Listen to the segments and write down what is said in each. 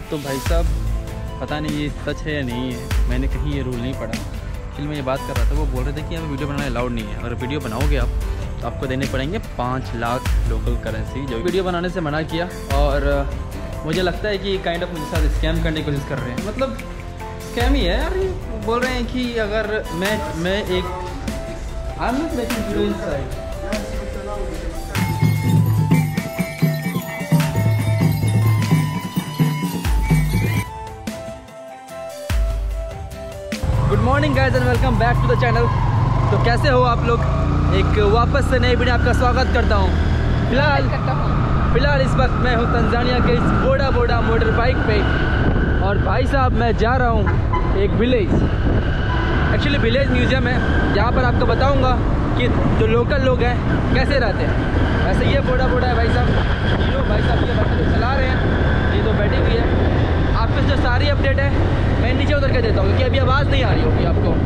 तो भाई साहब पता नहीं ये सच है या नहीं है, मैंने कहीं ये रूल नहीं पढ़ा। एक्चुअली मैं ये बात कर रहा था, वो बोल रहे थे कि यहाँ पे वीडियो बनाना अलाउड नहीं है, अगर वीडियो बनाओगे आप तो आपको देने पड़ेंगे 5 लाख लोकल करेंसी। जो वीडियो बनाने से मना किया और मुझे लगता है कि काइंड ऑफ मुझे साथ स्कैम करने की कोशिश कर रहे हैं। मतलब स्कैम ही है यार। बोल रहे हैं कि अगर मैं एक I am not making video inside. Good morning guys and welcome back to the channel. तो कैसे हो आप लोग? एक वापस से नई वीडियो आपका स्वागत करता हूँ। फिलहाल इस वक्त मैं हूँ तंजानिया के इस बोडा बोडा मोटर बाइक पे और भाई साहब मैं जा रहा हूँ एक विलेज, एक्चुअली विलेज म्यूजियम है जहाँ पर आपको बताऊँगा कि जो लोकल लोग हैं कैसे रहते हैं। वैसे ये बोडा बोडा है भाई साहब, ये लोग भाई साहब ये बैठे चला रहे हैं, ये तो बैठी हुई है। आपको जो सारी अपडेट है मैं नीचे उतर के देता हूँ क्योंकि अभी आवाज़ नहीं आ रही होगी आपको।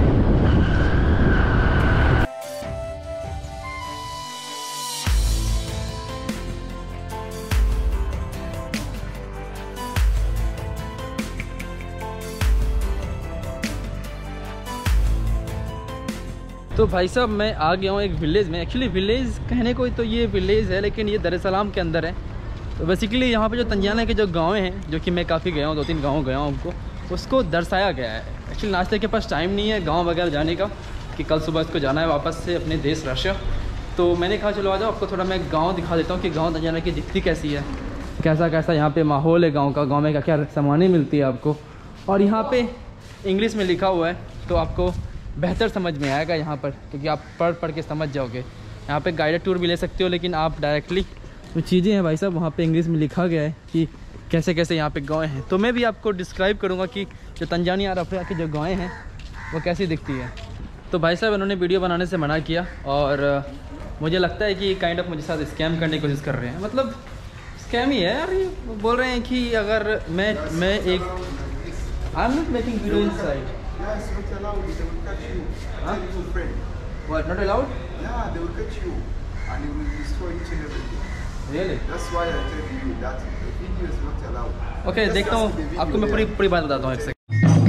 तो भाई साहब मैं आ गया हूँ एक विलेज में। एक्चुअली विलेज कहने को तो ये विलेज है लेकिन ये दर es सलाम के अंदर है। तो बेसिकली यहाँ पे जो तंजानिया के जो गाँव हैं, जो कि मैं काफ़ी गया हूँ, 2-3 गाँव गया हूँ, उनको उसको दर्शाया गया है। एक्चुअली नाश्ते के पास टाइम नहीं है गाँव वगैरह जाने का कि कल सुबह इसको जाना है वापस से अपने देश रशिया। तो मैंने कहा चलो आ जाओ, आपको थोड़ा मैं गाँव दिखा देता हूँ कि गाँव तंजानिया की दिखती कैसी है, कैसा कैसा यहाँ पर माहौल है गाँव का, गाँव में क्या क्या सामानें मिलती है आपको। और यहाँ पर इंग्लिश में लिखा हुआ है तो आपको बेहतर समझ में आएगा यहाँ पर, क्योंकि आप पढ़ के समझ जाओगे। यहाँ पे गाइडेड टूर भी ले सकते हो लेकिन आप डायरेक्टली जो चीज़ें हैं भाई साहब वहाँ पे इंग्लिश में लिखा गया है कि कैसे कैसे यहाँ पे गाँव हैं। तो मैं भी आपको डिस्क्राइब करूँगा कि जो तंजानिया और अफ्रीका की जो गाँव हैं वो कैसी दिखती है। तो भाई साहब इन्होंने वीडियो बनाने से मना किया और मुझे लगता है कि काइंड ऑफ मुझे साथ स्कैम करने की कोशिश कर रहे हैं। मतलब स्कैम ही है यार। ये बोल रहे हैं कि अगर मैं एक I am not making video inside. Yes, not allowed. They will catch you. Huh? Tell your friend. What, not allowed? Yeah, they will catch you and they will destroy each and everything. Really? That's why I tell you that the video is not allowed. Okay, Just देखता ask the हूँ, video आपको मैं there. पूरी बात बताता हूँ एक second.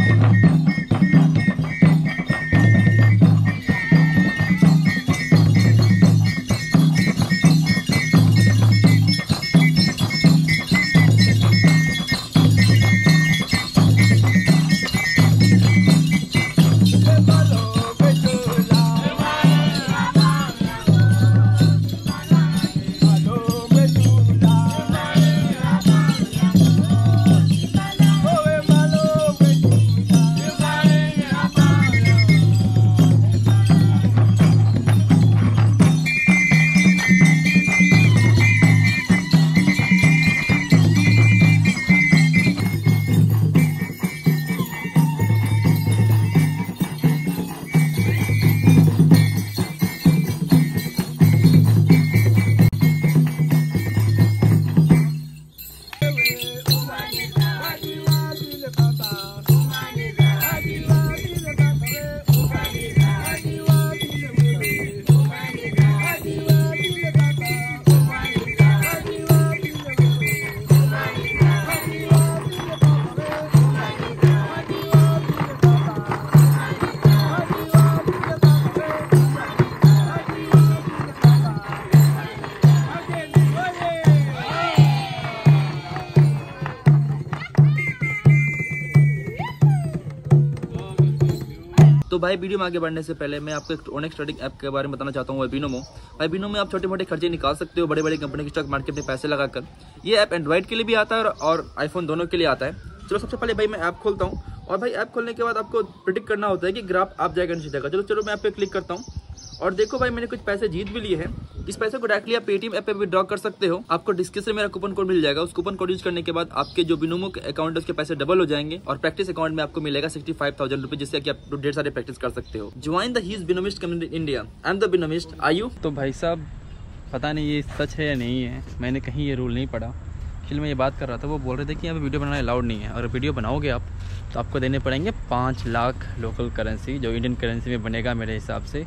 तो भाई वीडियो में आगे बढ़ने से पहले मैं आपको एक ओनेक्स ट्रेडिंग ऐप के बारे में बताना चाहता हूँ, बिनोमो। भाई बिनोमो में आप छोटे मोटे खर्चे निकाल सकते हो बड़े बड़े कंपनी के स्टॉक मार्केट में पैसे लगाकर। ये ऐप एंड्रॉइड के लिए भी आता है और आईफोन दोनों के लिए आता है। चलो सबसे पहले भाई मैं ऐप खोलता हूँ और भाई ऐप खोलने के बाद आपको प्रेडिक्ट करना होता है कि ग्राफ आप जाएगा नीचे जाएगा। चलो मैं ऐप पे क्लिक करता हूँ और देखो भाई मैंने कुछ पैसे जीत भी लिए हैं। इस पैसे को डायरेक्टली आप पेटीएम ऐप पे विड्रॉ कर सकते हो। आपको डिस्क्रिप्शन में मेरा कूपन कोड मिल जाएगा। उस कूपन कोड यूज करने के बाद आपके जो बिनोमो अकाउंट है उसके पैसे डबल हो जाएंगे और प्रैक्टिस अकाउंट में आपको मिलेगा 65,000 रुपए, जिससे कि आप ढेर सारे प्रैक्टिस कर सकते हो। ज्वाइन द हीज binomist community India. I am the binomist, are you? तो भाई साहब पता नहीं ये सच है या नहीं है, मैंने कहीं ये रूल नहीं पढ़ा। एक्चुअली मैं ये बात कर रहा था, वो बोल रहे थे कि यहाँ पे वीडियो बनाना अलाउड नहीं है। अगर वीडियो बनाओगे आप तो आपको देने पड़ेंगे 5 लाख लोकल करेंसी, जो इंडियन करेंसी में बनेगा मेरे हिसाब से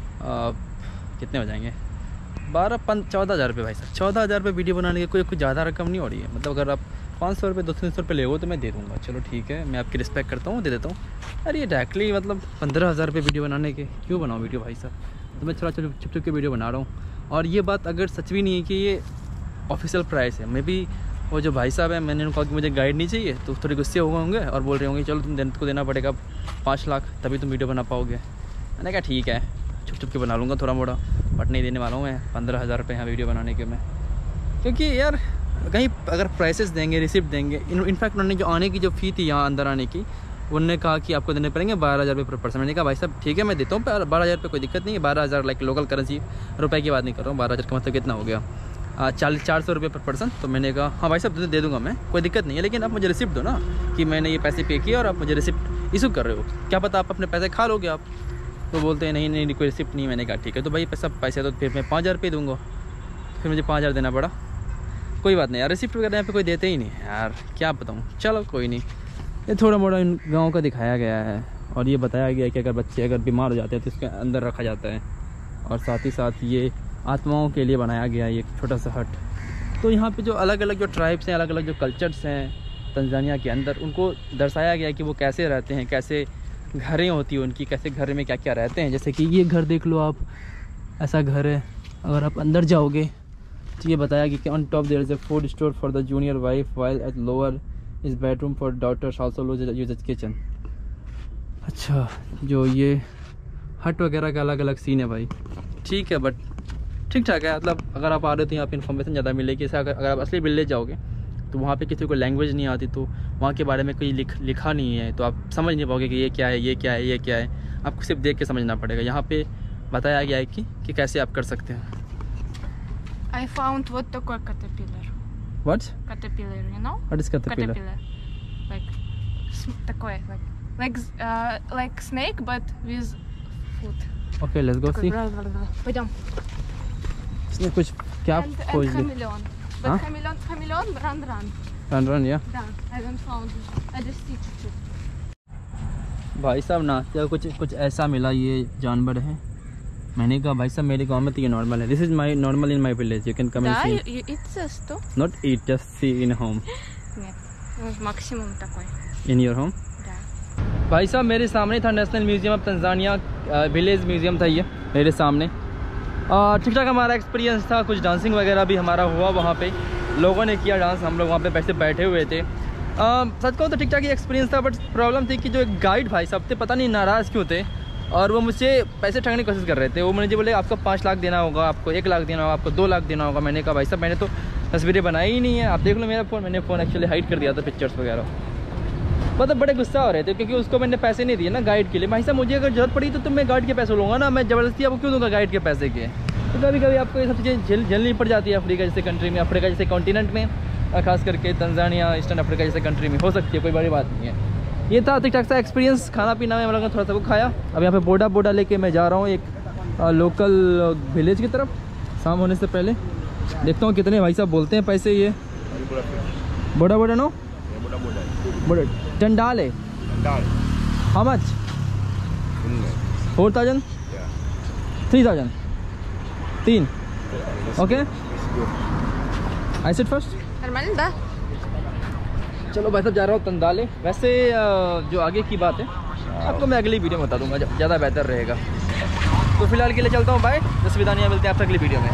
कितने हो जाएंगे 14,000 रुपये भाई साहब। 14,000 रुपये वीडियो बनाने के कोई कुछ ज़्यादा रकम नहीं हो रही है। मतलब अगर आप 500 रुपये 200-300 रुपये ले तो मैं दे दूँगा, चलो ठीक है, मैं आपकी रिस्पेक्ट करता हूँ, दे देता हूँ। अरे ये डायरेक्टली मतलब 15,000 रुपये वीडियो बनाने के, क्यों बनाऊँ वीडियो भाई साहब? तो मैं थोड़ा छुप के वीडियो बना रहा हूँ। और ये बात अगर सच भी नहीं है कि ये ऑफिशियल प्राइस है, मैं भी वो जो भाई साहब है, मैंने उनको कहा कि मुझे गाइड नहीं चाहिए, तो थोड़े गुस्से हुए होंगे और बोल रहे होंगे चलो तुमको देना पड़ेगा 5 लाख तभी तुम वीडियो बना पाओगे। मैंने कहा ठीक है, छुप के बना लूँगा थोड़ा मोड़ा, बट नहीं देने वाला हूँ मैं 15,000 रुपये यहाँ वीडियो बनाने के मैं, क्योंकि यार कहीं अगर प्राइसेस देंगे, रिसिप्ट देंगे। इनफैक्ट उन्होंने जो आने की जो फ़ी थी यहाँ अंदर आने की, उन्होंने कहा कि आपको देने पड़ेंगे 12,000 रुपये पर पर्सन। मैंने कहा भाई साहब ठीक है मैं देता हूँ 12,000 रुपये, कोई दिक्कत नहीं है। 12,000 लाइक लोकल करेंसी, रुपए की बात नहीं कर रहा हूँ। 12,000 का मतलब कितना हो गया, 400 रुपये पर पर्सन। तो मैंने कहा हाँ भाई साहब दे दूँगा मैं, कोई दिक्कत नहीं है, लेकिन आप मुझे रिसिप्ट दो ना कि मैंने ये पैसे पे किए और आप मुझे रिसिप्ट इशू कर रहे हो, क्या पता आप अपने पैसे खा लोगे आप। तो बोलते हैं नहीं कोई रिसिप्ट नहीं। मैंने कहा ठीक है, तो भाई पैसे तो फिर मैं 5,000 रुपये दूँगा। फिर मुझे 5,000 देना पड़ा। कोई बात नहीं यार, रिसिप्ट वगैरह यहाँ पे कोई देते ही नहीं यार, क्या बताऊँ। चलो कोई नहीं, ये थोड़ा मोड़ा इन गाँव का दिखाया गया है और ये बताया गया है कि अगर बच्चे अगर बीमार हो जाते हैं तो इसके अंदर रखा जाता है। और साथ ही साथ ये आत्माओं के लिए बनाया गया है एक छोटा सा हट। तो यहाँ पे जो अलग अलग जो ट्राइब्स हैं, अलग अलग जो कल्चर्स हैं तंजानिया के अंदर, उनको दर्शाया गया है कि वो कैसे रहते हैं, कैसे घरें होती हैं उनकी, कैसे घर में क्या क्या रहते हैं। जैसे कि ये घर देख लो आप, ऐसा घर है। अगर आप अंदर जाओगे तो ये बताया कि on top there is a food store for the junior wife, while at lower is bedroom for daughters also use kitchen. अच्छा, जो ये हट वगैरह का अलग अलग सीन है भाई, ठीक है, बट ठीक ठाक है। मतलब अगर आप आ रहे हो तो यहाँ पे इन्फॉर्मेशन ज़्यादा मिलेगी। जैसे अगर आप असली विलेज जाओगे तो वहाँ पे किसी को लैंग्वेज नहीं आती, तो वहाँ के बारे में कोई लिखा नहीं है, तो आप समझ नहीं पाओगे कि ये क्या है, ये क्या है, ये क्या है। आपको सिर्फ देख के समझना पड़ेगा। यहाँ पे बताया गया है कि कैसे आप कर सकते हैं। I found what такое caterpillar. What? Caterpillar, you know? What is caterpillar? Like такое, like snake but with foot. Okay, let's go see. Пойдем. इसने कुछ क्या खोज लिया? Chameleon. But chameleon run. Run, yeah. Yeah, I don't found it. I just see it. भाई साहब नाश्ते कुछ ऐसा मिला, ये जानवर है। मैंने कहा भाई साहब मेरे गांव में तो ये नॉर्मल है। This is my normal in my village, you can come and see. You eat this too? Not eat, just see in home. Нет, максимум такой. In your home? Да. भाई साहब मेरे सामने था national museum of Tanzania, village museum था ये मेरे सामने। ठीक ठाक हमारा एक्सपीरियंस था। कुछ डांसिंग वगैरह भी हमारा हुआ वहाँ पे, लोगों ने किया डांस, हम लोग वहाँ पे वैसे बैठे हुए थे। सच कहूँ तो ठीक ठाक ही एक्सपीरियंस था, बट प्रॉब्लम थी कि जो एक गाइड भाई साहब थे, पता नहीं नाराज़ क्यों थे, और वो मुझसे पैसे ठगने की कोशिश कर रहे थे। वो मुझे बोले आपको 5 लाख देना होगा, आपको 1 लाख देना होगा, आपको 2 लाख देना होगा। मैंने कहा भाई साहब मैंने तो तस्वीरें बनाई ही नहीं है, आप देख लो मेरा फ़ोन, मैंने फ़ोन एक्चुअली हाइड कर दिया था पिक्चर्स वगैरह। मतलब बड़े गुस्सा हो रहे थे क्योंकि उसको मैंने पैसे नहीं दिए ना गाइड के लिए। भाई साहब मुझे अगर जरूरत पड़ी तो मैं गाइड के पैसे लूँगा ना, मैं ज़बरदस्ती आपको क्यों दूँगा गाइड के पैसे के। तो कभी कभी आपको ये सब चीज़ें झेलनी पड़ जाती है अफ्रीका जैसे कंट्री में, अफ्रीका जैसे कॉन्टिनेंट में, खास करके तंजानिया, ईस्टर्न अफ्रीका जैसे कंट्री में हो सकती है, कोई बड़ी बात नहीं है। ये था ठीक ठाक सा एक्सपीरियंस। खाना पीना में हम लोगों ने थोड़ा सा कुछ खाया। अब यहाँ पे बोडा लेके मैं जा रहा हूँ एक लोकल विलेज की तरफ, शाम होने से पहले। देखता हूँ कितने भाई साहब बोलते हैं पैसे। ये बोडा नो बोडा टंडाल है। How much? 4,000 3,000 3 okay. I said first. Нормально, да? चलो भाई साहब जा रहा हूँ तंदाले। वैसे जो आगे की बात है आपको मैं अगली वीडियो में बता दूंगा, ज़्यादा बेहतर रहेगा। तो फिलहाल के लिए चलता हूँ, बाय। विदाई, मिलते हैं आपसे अगली वीडियो में।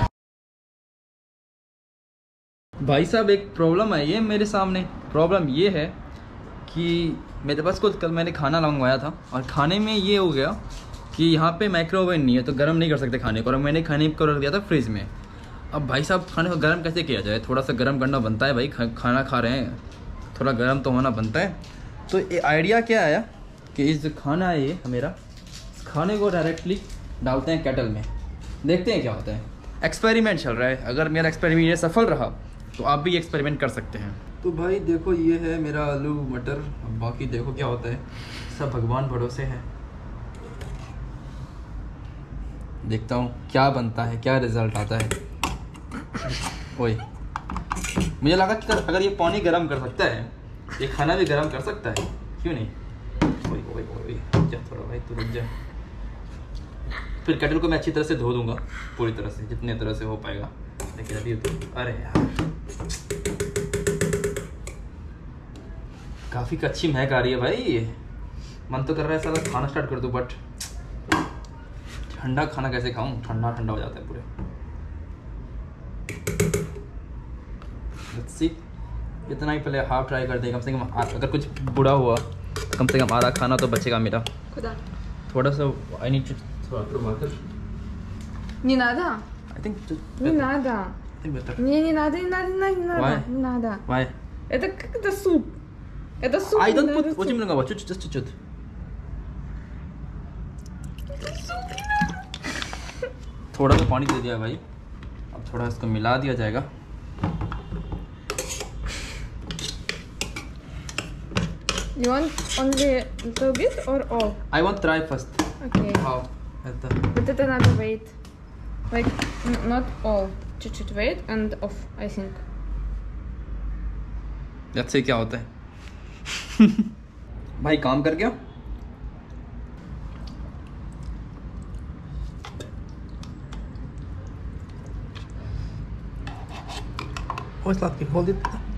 भाई साहब एक प्रॉब्लम है ये मेरे सामने। प्रॉब्लम ये है कि मेरे पास कल मैंने खाना मंगवाया था और खाने में ये हो गया कि यहाँ पे माइक्रोवेव नहीं है, तो गर्म नहीं कर सकते खाने को, और मैंने खाने को रख दिया था फ्रिज में। अब भाई साहब खाने को गर्म कैसे किया जाए? थोड़ा सा गर्म करना बनता है भाई, खाना खा रहे हैं, थोड़ा गर्म तो होना बनता है। तो ये आइडिया क्या आया कि इस जो खाना है ये मेरा, इस खाने को डायरेक्टली डालते हैं केटल में, देखते हैं क्या होता है। एक्सपेरिमेंट चल रहा है, अगर मेरा एक्सपेरिमेंट ये सफल रहा तो आप भी एक्सपेरिमेंट कर सकते हैं। तो भाई देखो ये है मेरा आलू मटर, अब बाकी देखो क्या होता है, सब भगवान भरोसे है। देखता हूँ क्या बनता है, क्या रिजल्ट आता है। ओए मुझे लगा कि अगर ये पानी गर्म कर सकता है, ये खाना भी गर्म कर सकता है, क्यों नहीं। ओए ओए ओए जा थोड़ा भाई, तू रुक जा। फिर केटल को मैं अच्छी तरह से धो दूंगा, पूरी तरह से, जितने तरह से हो पाएगा। लेकिन अभी अरे यार काफ़ी अच्छी महक आ रही है भाई। मन तो कर रहा है साला खाना स्टार्ट कर दूँ, बट ठंडा खाना कैसे खाऊं, ठंडा ठंडा हो जाता है पूरे। लेट्स सी, इतना ही पहले हाफ ट्राई कर दें कम से कम। अगर कुछ बुरा हुआ कम से कम आधा खाना तो बचेगा मेरा। Куда? थोड़ा सा आई नीड थोड़ा टमाटर। Не надо. I think Не надо. Better. Мне не надо, не надо, не надо, не надо. Why? Не надо. Why? Это как это суп. Это суп. I не don't надо put суп. очень много, чуть-чуть। थोड़ा सा पानी दे दिया भाई, अब थोड़ा इसको मिला दिया जाएगा। You want only little bit or all? I want try first. Okay. How? Это. But это надо wait. Like not all. Чуть-чуть wait and off, I think. Let's see क्या होता है। भाई काम कर गया? Oh, it's not. Hold it.